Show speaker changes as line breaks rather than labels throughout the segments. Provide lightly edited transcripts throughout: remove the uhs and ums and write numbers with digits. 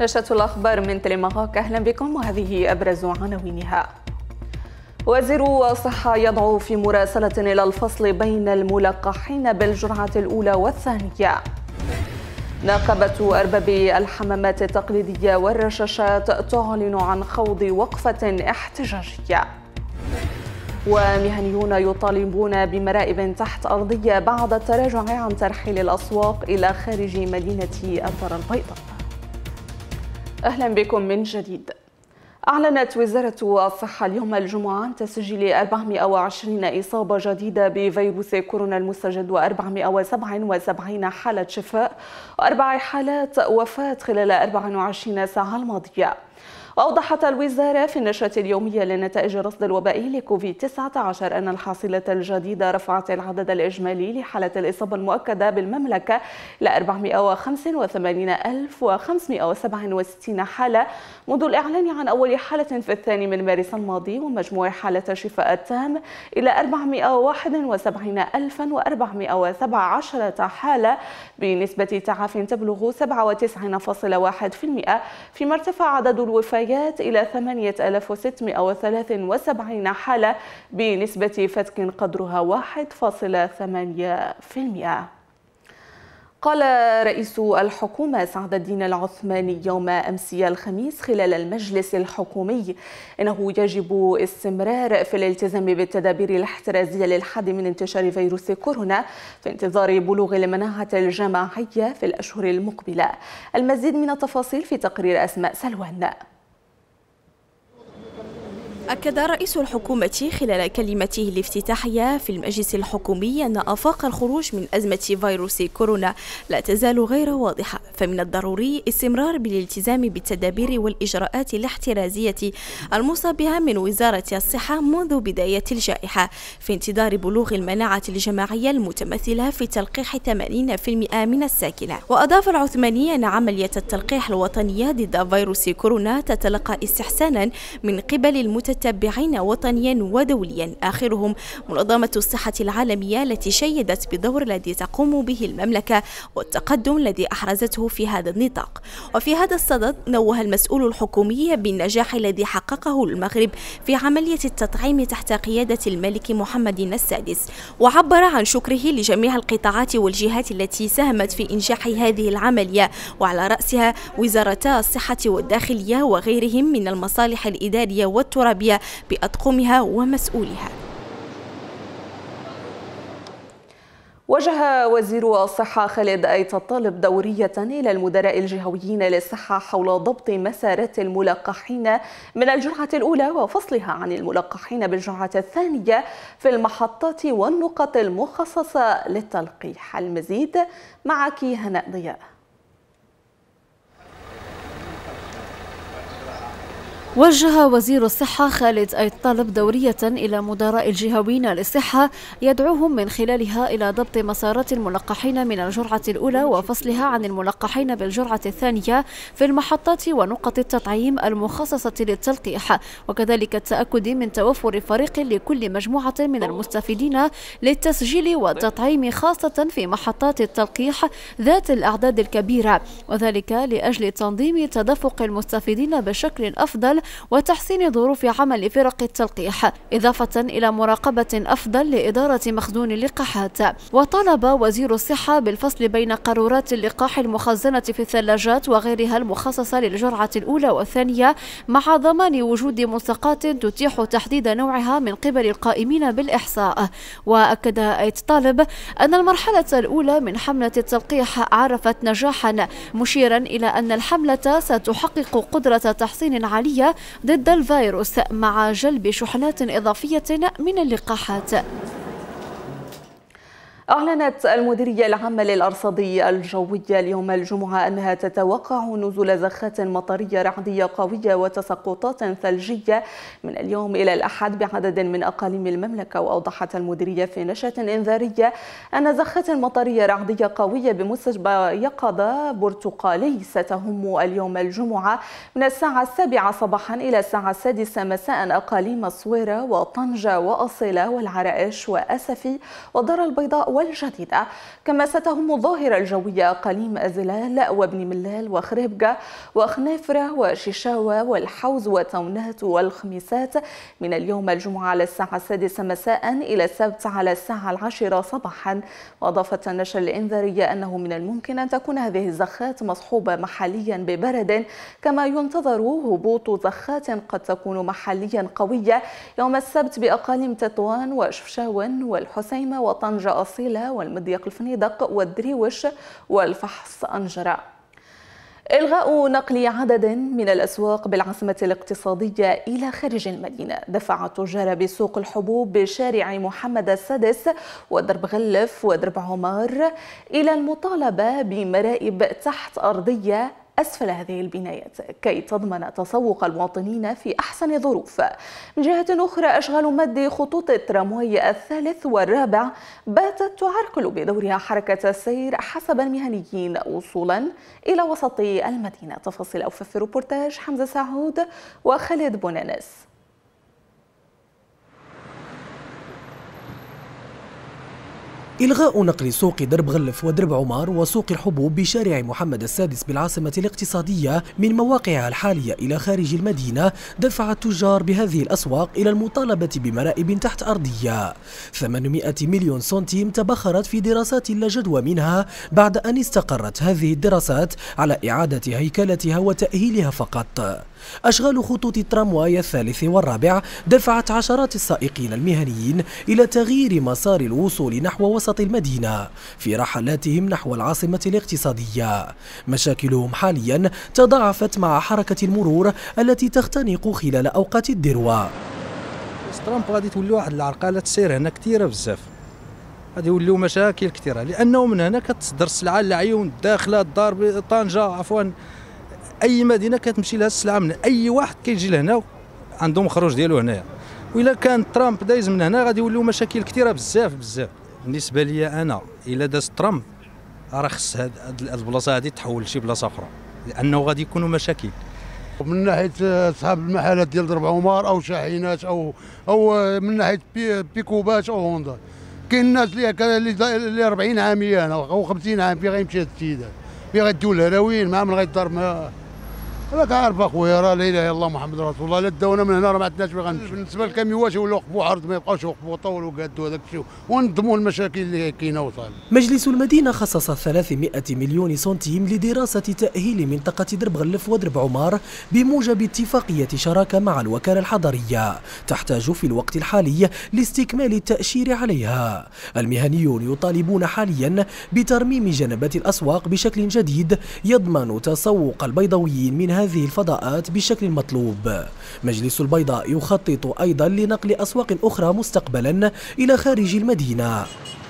نشرة الأخبار من تلمغاك، أهلا بكم وهذه أبرز عناوينها. وزير الصحة يدعو في مراسلة إلى الفصل بين الملقحين بالجرعة الأولى والثانية. نقابة أرباب الحمامات التقليدية والرشاشات تعلن عن خوض وقفة احتجاجية. ومهنيون يطالبون بمرائب تحت أرضية بعد التراجع عن ترحيل الأسواق إلى خارج مدينة الدار البيضاء. أهلا بكم من جديد. أعلنت وزارة الصحة اليوم الجمعة عن تسجيل 420 إصابة جديدة بفيروس كورونا المستجد و477 حالة شفاء و4 حالات وفاة خلال 24 ساعة الماضية. وأوضحت الوزارة في النشرة اليومية لنتائج الرصد الوبائي لكوفيد-19 أن الحاصلة الجديدة رفعت العدد الإجمالي لحالة الإصابة المؤكدة بالمملكة إلى 485,567 حالة منذ الإعلان عن أول حالة في 2 من مارس الماضي، ومجموع حالة الشفاء التام إلى 471,417 حالة بنسبة تعافٍ تبلغ 97.1%، فيما ارتفع عدد الوفيات إلى 8,673 حالة بنسبة فتك قدرها 1.8%. قال رئيس الحكومة سعد الدين العثماني يوم أمس الخميس خلال المجلس الحكومي إنه يجب استمرار في الالتزام بالتدابير الاحترازية للحد من انتشار فيروس كورونا في انتظار بلوغ المناعة الجماعية في الأشهر المقبلة. المزيد من التفاصيل في تقرير أسماء سلوان.
أكد رئيس الحكومة خلال كلمته الافتتاحية في المجلس الحكومي أن آفاق الخروج من أزمة فيروس كورونا لا تزال غير واضحة، فمن الضروري استمرار بالالتزام بالتدابير والإجراءات الاحترازية الموصى بها من وزارة الصحة منذ بداية الجائحة في انتظار بلوغ المناعة الجماعية المتمثلة في تلقيح 80% من الساكنة. وأضاف العثماني أن عملية التلقيح الوطنية ضد فيروس كورونا تتلقى استحسانا من قبل المتتبعين وطنيا ودوليا، آخرهم منظمة الصحة العالمية التي شيدت بالدور الذي تقوم به المملكة والتقدم الذي أحرزته في هذا النطاق. وفي هذا الصدد نوه المسؤول الحكومي بالنجاح الذي حققه المغرب في عملية التطعيم تحت قيادة الملك محمد السادس، وعبر عن شكره لجميع القطاعات والجهات التي ساهمت في إنجاح هذه العملية، وعلى رأسها وزارتا الصحة والداخلية وغيرهم من المصالح الإدارية والترابية بأطقمها ومسؤولها.
وجه وزير الصحة خالد أيت الطالب دورية إلى المدراء الجهويين للصحة حول ضبط مسارات الملقحين من الجرعة الأولى وفصلها عن الملقحين بالجرعة الثانية في المحطات والنقط المخصصة للتلقيح. المزيد معك هناء ضياء.
وجه وزير الصحة خالد أيت الطالب دورية إلى مدراء الجهويين للصحة يدعوهم من خلالها إلى ضبط مسارات الملقحين من الجرعة الأولى وفصلها عن الملقحين بالجرعة الثانية في المحطات ونقط التطعيم المخصصة للتلقيح، وكذلك التأكد من توفر فريق لكل مجموعة من المستفيدين للتسجيل والتطعيم خاصة في محطات التلقيح ذات الأعداد الكبيرة، وذلك لأجل تنظيم تدفق المستفيدين بشكل أفضل وتحسين ظروف عمل فرق التلقيح، إضافة إلى مراقبة أفضل لإدارة مخزون اللقاحات. وطالب وزير الصحة بالفصل بين قارورات اللقاح المخزنة في الثلاجات وغيرها المخصصة للجرعة الأولى والثانية، مع ضمان وجود ملصقات تتيح تحديد نوعها من قبل القائمين بالإحصاء. وأكد أيت طالب أن المرحلة الأولى من حملة التلقيح عرفت نجاحا، مشيرا إلى أن الحملة ستحقق قدرة تحصين عالية ضد الفيروس مع جلب شحنات إضافية من اللقاحات.
أعلنت المديرية العامة للأرصاد الجوية اليوم الجمعة أنها تتوقع نزول زخات مطرية رعدية قوية وتساقطات ثلجية من اليوم إلى الأحد بعدد من أقاليم المملكة. وأوضحت المديرية في نشرة إنذارية أن زخات مطرية رعدية قوية بمستشفى يقظة برتقالي ستهم اليوم الجمعة من الساعة 7 صباحا إلى الساعة 6 مساء أقاليم الصويرة وطنجة وأصيلة والعرائش وأسفي والدار البيضاء والجديدة، كما ستهم الظاهرة الجوية أقاليم أزلال وبني ملال وخريبكة وخنيفرة وشيشاوة والحوز وتونات والخميسات من اليوم الجمعة على الساعة 6 مساء إلى السبت على الساعة 10 صباحا. وأضافت النشرة الإنذارية أنه من الممكن أن تكون هذه الزخات مصحوبة محليا ببرد، كما ينتظر هبوط زخات قد تكون محليا قوية يوم السبت بأقاليم تطوان وشفشاون والحسيمة وطنجة أصيلة والمضيق الفنيدق والدريوش والفحص أنجرة. إلغاء نقل عدد من الأسواق بالعاصمة الاقتصادية إلى خارج المدينة دفع التجار بسوق الحبوب بشارع محمد السادس ودرب غلف ودرب عمار إلى المطالبة بمرائب تحت أرضية أسفل هذه البنايات كي تضمن تسوق المواطنين في أحسن ظروف. من جهة أخرى، أشغال مد خطوط الترامواي الثالث والرابع باتت تعرقل بدورها حركة السير حسب المهنيين وصولا إلى وسط المدينة. تفاصيل أوفى في روبورتاج حمزة سعود وخالد بونانس.
إلغاء نقل سوق درب غلف ودرب عمار وسوق الحبوب بشارع محمد السادس بالعاصمة الاقتصادية من مواقعها الحالية إلى خارج المدينة دفع التجار بهذه الأسواق إلى المطالبة بمرائب تحت أرضية. 800 مليون سنتيم تبخرت في دراسات لا جدوى منها بعد أن استقرت هذه الدراسات على إعادة هيكلتها وتأهيلها فقط. أشغال خطوط الترامواي الثالث والرابع دفعت عشرات السائقين المهنيين إلى تغيير مسار الوصول نحو وسط المدينة في رحلاتهم نحو العاصمة الاقتصادية. مشاكلهم حاليا تضاعفت مع حركة المرور التي تختنق خلال أوقات الذروة.
ترامب غادي تولي واحد العرقلة السير هنا كثيرة بزاف، غادي يوليو مشاكل كثيرة لأنه من هنا كتصدر السلعة لعيون الداخلة الدار طنجة عفوا اي مدينه كتمشي لها السلعه من اي واحد كيجي لهنا عندهم خروج ديالو هنايا. والا كان ترامب دايز من هنا غادي يوليو مشاكل كثيره بزاف. بالنسبه لي انا الا داز ترامب راه خص هاد البلاصه هذه تحول لشي بلاصه اخرى لانه غادي يكونوا مشاكل.
من ناحيه اصحاب المحلات ديال درب عمار او شاحنات او من ناحيه بيكوبات او هوندا، كاين الناس اللي 40 عاميه هنا او 50 عام فين غيمشي هاد السيد هذا، فين غيديو الهراوين مع من غيضرب ما راك عارف اخويا. راه لا اله الا الله محمد رسول الله. لا داونا من هنا راه ما عندناش فين غنمشيو. بالنسبه للكاميوات ولاو يوقفوا عرض ما يبقاوش يوقفوا طول وقادوا هذاك الشيء ونظموا المشاكل اللي كاينه وصال.
مجلس المدينه خصص 300 مليون سنتيم لدراسه تاهيل منطقه درب غلف ودرب عمار بموجب اتفاقيه شراكه مع الوكاله الحضريه تحتاج في الوقت الحالي لاستكمال التاشير عليها. المهنيون يطالبون حاليا بترميم جنبات الاسواق بشكل جديد يضمن تسوق البيضاويين من هذه الفضاءات بالشكل المطلوب. مجلس البيضاء يخطط أيضا لنقل أسواق أخرى مستقبلا إلى خارج المدينة.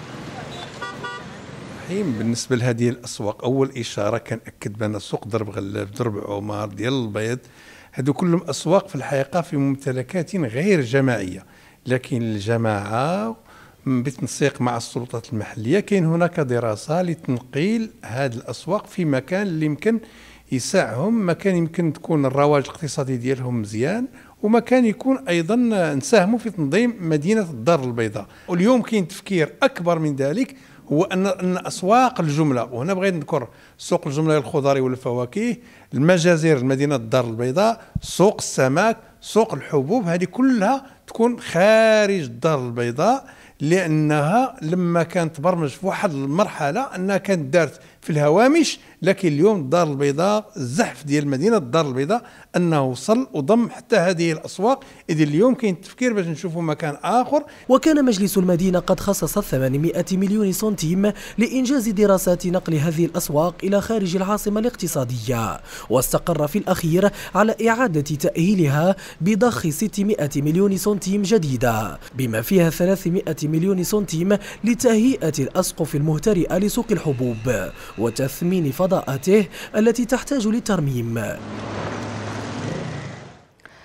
بالنسبة لهذه الأسواق، أول إشارة كنأكد بأن سوق درب غلف درب عمار ديال البيض هذو كلهم أسواق في الحقيقة في ممتلكات غير جماعية، لكن الجماعة بالتنسيق مع السلطات المحلية كاين هناك دراسة لتنقيل هذه الأسواق في مكان اللي يمكن يساعهم، مكان يمكن تكون الرواج الاقتصادي ديالهم مزيان، ومكان يكون ايضا نساهموا في تنظيم مدينه الدار البيضاء. واليوم كاين تفكير اكبر من ذلك، هو ان اسواق الجمله، وهنا بغيت نذكر سوق الجمله للخضار والفواكه، المجازر مدينه الدار البيضاء، سوق السمك، سوق الحبوب، هذه كلها تكون خارج الدار البيضاء، لانها لما كانت تبرمج في واحد المرحله انها كانت دارت في الهوامش، لكن اليوم الدار البيضاء الزحف ديال مدينه الدار البيضاء انه وصل وضم حتى هذه الاسواق. اذا اليوم كاين التفكير باش نشوفوا مكان اخر.
وكان مجلس المدينه قد خصص 800 مليون سنتيم لانجاز دراسات نقل هذه الاسواق الى خارج العاصمه الاقتصاديه، واستقر في الاخير على اعاده تاهيلها بضخ 600 مليون سنتيم جديده، بما فيها 300 مليون سنتيم لتهيئه الاسقف المهترئه لسوق الحبوب وتثمين فضاءاته التي تحتاج للترميم.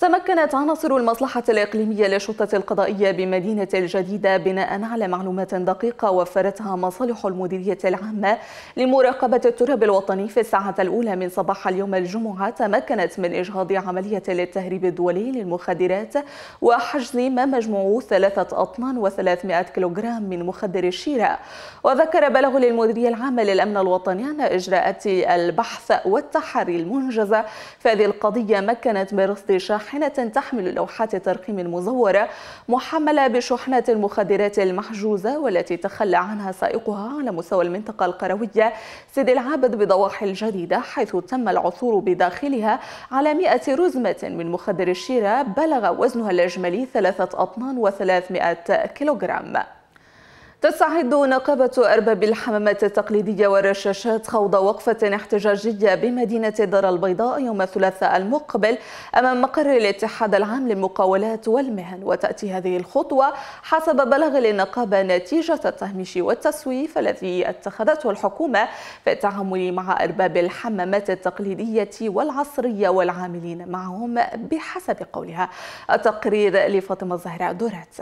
تمكنت عناصر المصلحة الإقليمية للشرطة القضائية بمدينة الجديدة بناء على معلومات دقيقة وفرتها مصالح المديرية العامة لمراقبة التراب الوطني في الساعة الأولى من صباح اليوم الجمعة، تمكنت من إجهاض عملية للتهريب الدولي للمخدرات وحجز ما مجموعه 3 أطنان و300 كيلوغرام من مخدر الشراء. وذكر بلاغ للمديرية العامة للأمن الوطني أن إجراءات البحث والتحري المنجزة في هذه القضية مكنت من رصد شاحنة تحمل لوحات ترقيم مزورة محملة بشحنات المخدرات المحجوزة، والتي تخلى عنها سائقها على مستوى المنطقة القروية سيدي العابد بضواحي الجديدة، حيث تم العثور بداخلها على 100 رزمة من مخدر الشراء بلغ وزنها الإجمالي 3 أطنان و300 كيلوغرام. تستعد نقابة أرباب الحمامات التقليدية والرشاشات خوض وقفة احتجاجية بمدينة الدار البيضاء يوم الثلاثاء المقبل أمام مقر الاتحاد العام للمقاولات والمهن. وتأتي هذه الخطوة حسب بلاغ للنقابة نتيجة التهميش والتسويف الذي اتخذته الحكومة في التعامل مع أرباب الحمامات التقليدية والعصرية والعاملين معهم بحسب قولها. التقرير لفاطمة الزهراء دورات.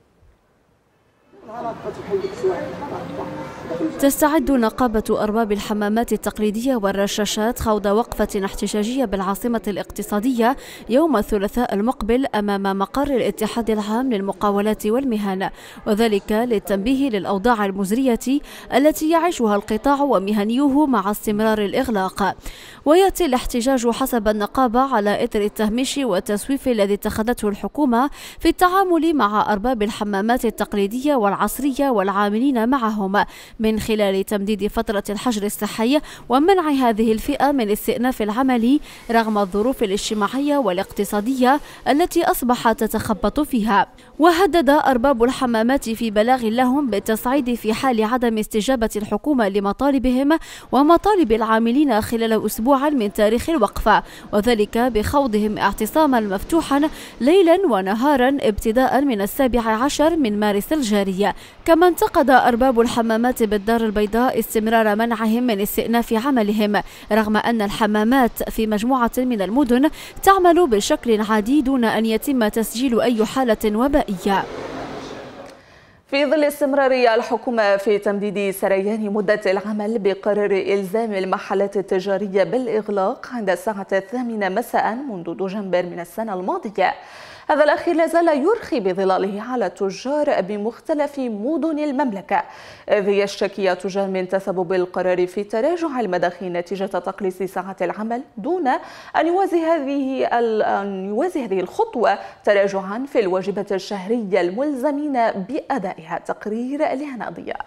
تستعد نقابة أرباب الحمامات التقليدية والرشاشات خوض وقفة احتجاجية بالعاصمة الاقتصادية يوم الثلاثاء المقبل أمام مقر الاتحاد العام للمقاولات والمهن، وذلك للتنبيه للأوضاع المزرية التي يعيشها القطاع ومهنيه مع استمرار الإغلاق. ويأتي الاحتجاج حسب النقابة على إثر التهميش والتسويف الذي اتخذته الحكومة في التعامل مع أرباب الحمامات التقليدية والعصرية والعاملين معهم من خلال تمديد فترة الحجر الصحي ومنع هذه الفئة من استئناف العمل رغم الظروف الاجتماعية والاقتصادية التي أصبحت تتخبط فيها. وهدد أرباب الحمامات في بلاغ لهم بالتصعيد في حال عدم استجابة الحكومة لمطالبهم ومطالب العاملين خلال أسبوع من تاريخ الوقفة، وذلك بخوضهم اعتصاما مفتوحا ليلا ونهارا ابتداء من 17 من مارس الجاري. كما انتقد أرباب الحمامات بالدار البيضاء استمرار منعهم من استئناف عملهم رغم أن الحمامات في مجموعة من المدن تعمل بشكل عادي دون أن يتم تسجيل أي حالة وبائية.
في ظل استمرار الحكومة في تمديد سريان مدة العمل بقرار إلزام المحلات التجارية بالإغلاق عند الساعة 8 مساء منذ دجنبر من السنة الماضية، هذا الأخير لا زال يرخي بظلاله على التجار بمختلف مدن المملكة، إذ يشتكي التجار من تسبب القرار في تراجع المداخيل نتيجة تقليص ساعات العمل دون أن يوازي هذه الخطوة تراجعا في الواجبات الشهرية الملزمين بأدائها. تقرير لهنا ضياء.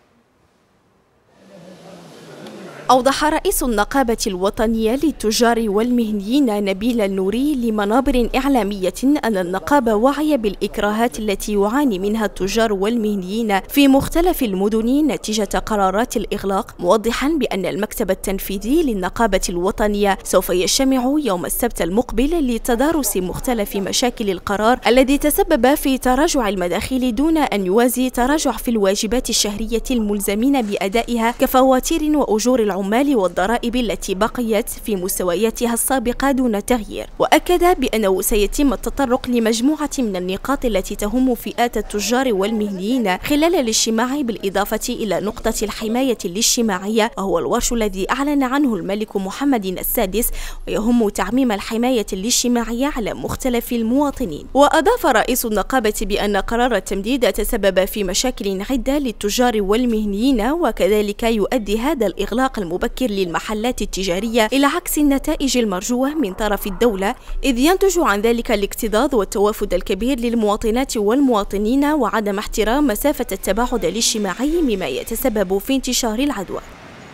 أوضح رئيس النقابة الوطنية للتجار والمهنيين نبيل النوري لمنابر إعلامية أن النقابة واعية بالإكراهات التي يعاني منها التجار والمهنيين في مختلف المدن نتيجة قرارات الإغلاق، موضحا بأن المكتب التنفيذي للنقابة الوطنية سوف يجتمع يوم السبت المقبل لتدارس مختلف مشاكل القرار الذي تسبب في تراجع المداخيل دون أن يوازي تراجع في الواجبات الشهرية الملزمين بأدائها كفواتير وأجور العمال والضرائب التي بقيت في مستوياتها السابقة دون تغيير. وأكد بأنه سيتم التطرق لمجموعة من النقاط التي تهم فئات التجار والمهنيين خلال الاجتماع، بالإضافة إلى نقطة الحماية الاجتماعية، وهو الورش الذي أعلن عنه الملك محمد السادس، ويهم تعميم الحماية الاجتماعية على مختلف المواطنين. وأضاف رئيس النقابة بأن قرار التمديد تسبب في مشاكل عدة للتجار والمهنيين، وكذلك يؤدي هذا الإغلاق المبكر للمحلات التجارية إلى عكس النتائج المرجوة من طرف الدولة، إذ ينتج عن ذلك الاكتظاظ والتوافد الكبير للمواطنات والمواطنين وعدم احترام مسافة التباعد الاجتماعي مما يتسبب في انتشار العدوى.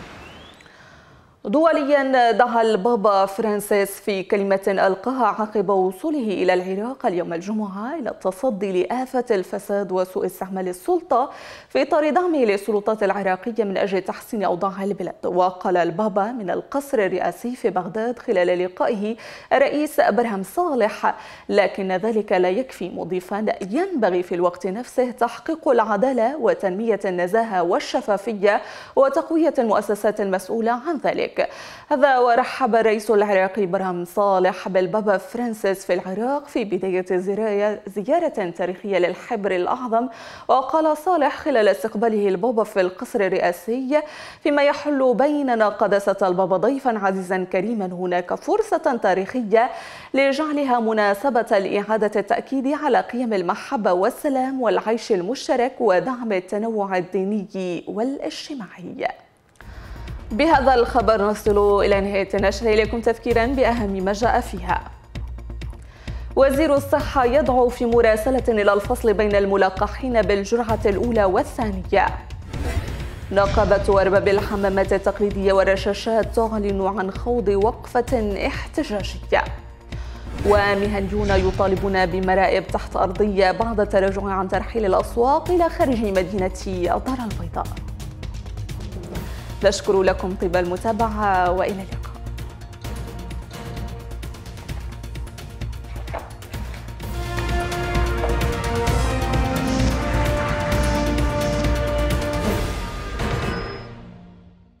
دوليا دعا البابا فرانسيس في كلمة ألقاها عقب وصوله إلى العراق اليوم الجمعة إلى التصدي لآفة الفساد وسوء استعمال السلطة في إطار دعمه للسلطات العراقية من أجل تحسين أوضاع البلاد. وقال البابا من القصر الرئاسي في بغداد خلال لقائه الرئيس برهم صالح: لكن ذلك لا يكفي، مضيفا ينبغي في الوقت نفسه تحقيق العدالة وتنمية النزاهة والشفافية وتقوية المؤسسات المسؤولة عن ذلك. ذلك. هذا ورحب الرئيس العراقي برهم صالح بالبابا فرانسيس في العراق في بداية زيارة تاريخية للحبر الأعظم. وقال صالح خلال استقباله البابا في القصر الرئاسي: فيما يحل بيننا قداسة البابا ضيفا عزيزا كريما، هناك فرصة تاريخية لجعلها مناسبة لإعادة التأكيد على قيم المحبة والسلام والعيش المشترك ودعم التنوع الديني والاجتماعي. بهذا الخبر نصل إلى نهاية النشرة. إليكم تذكيرا بأهم ما جاء فيها. وزير الصحة يدعو في مراسلة إلى الفصل بين الملقحين بالجرعة الأولى والثانية. نقابة أرباب الحمامات التقليدية والرشاشات تعلن عن خوض وقفة احتجاجية. ومهنيون يطالبون بمرائب تحت أرضية بعد التراجع عن ترحيل الأسواق إلى خارج مدينة الدار البيضاء. نشكر لكم طيب المتابعة وإلى اللقاء.